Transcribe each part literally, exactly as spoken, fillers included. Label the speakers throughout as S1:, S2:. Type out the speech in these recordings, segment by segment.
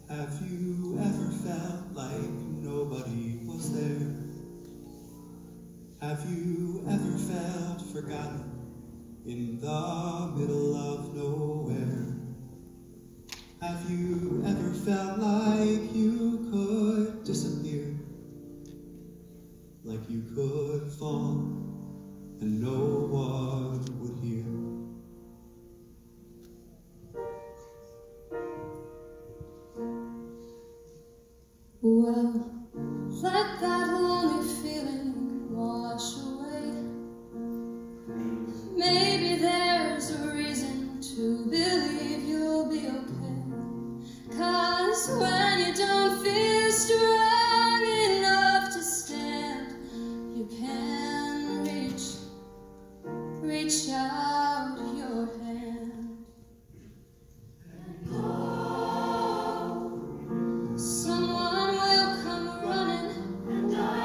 S1: Have you ever felt like nobody was there? Have you ever felt forgotten in the middle of nowhere? Have you ever felt like you could disappear? Like you could fall and no one would hear?
S2: Well, let that lonely feeling wash away. Maybe there's a reason to believe you'll be okay. 'Cause when you don't feel strong enough to stand, you can reach, reach out your hand. And oh, someone will come running, and I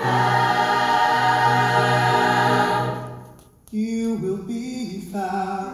S1: You will be found.